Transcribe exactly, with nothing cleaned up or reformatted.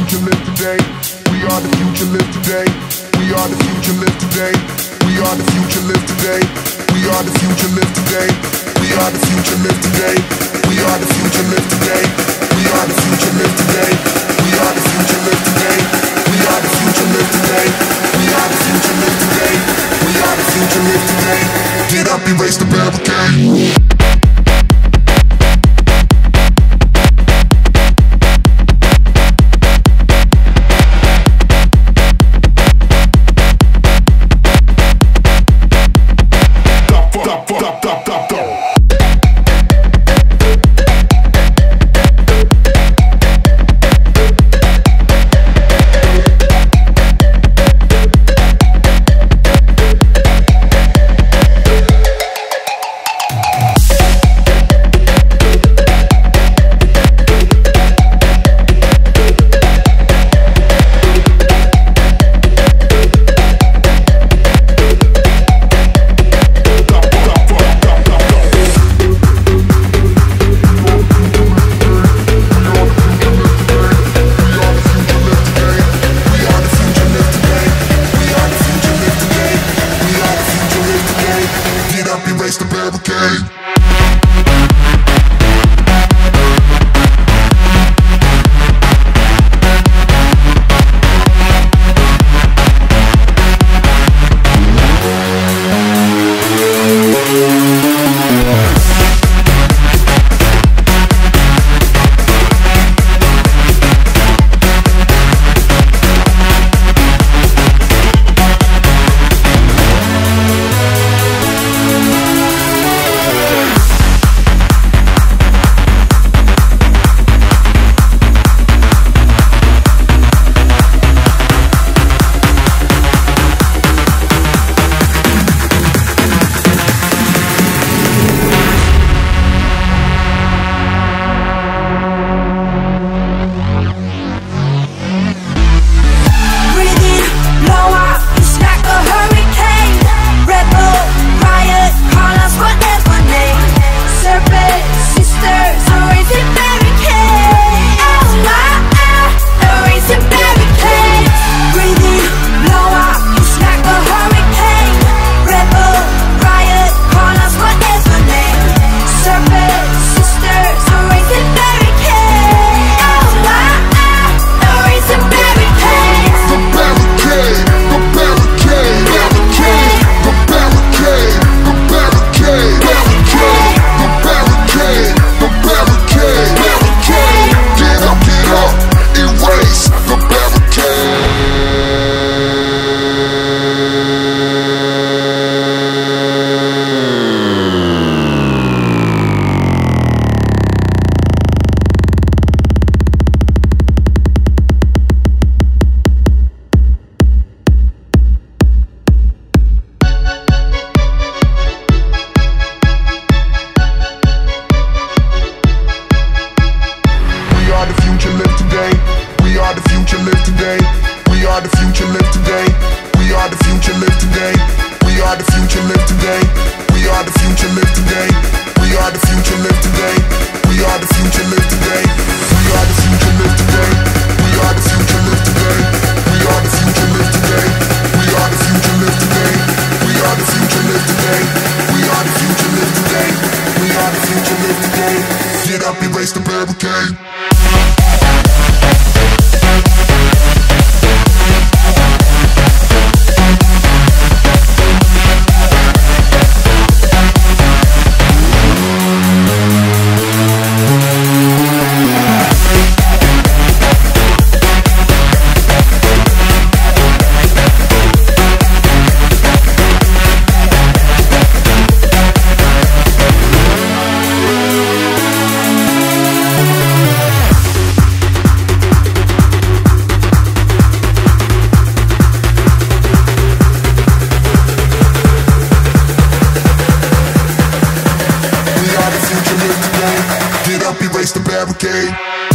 future, live today. We are the future, live today. We are the future, live today. We are the future, live today. We are the future, live today. We are the future, live today. We are the future, live today. We are the future, live today. We are the future, live today. We are the future, live today. We are the future, live today. We are the future, live today. Get up, erase the barricade. Erase the barricade. We are the future, live today. We are the future, live today. We are the future, live today. We are the future, live today. We are the future, live today. We are the future, live today. We are the future, live today. We are the future, live today. We are the future, live today. We are the future, live today. We are the future, live today. We are the future, live today. We are the future, live today. We are the future, live today. Get up, erase the barricade. Erase the barricade.